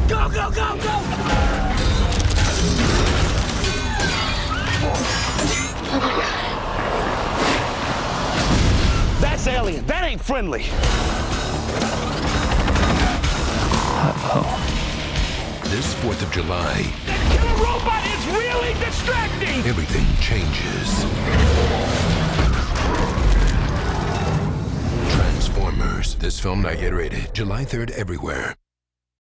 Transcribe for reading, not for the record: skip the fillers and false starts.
Go, go, go, go! That's alien. That ain't friendly. This 4th of July, That killer robot is really distracting! everything changes. Transformers. This film not yet rated. July 3rd everywhere.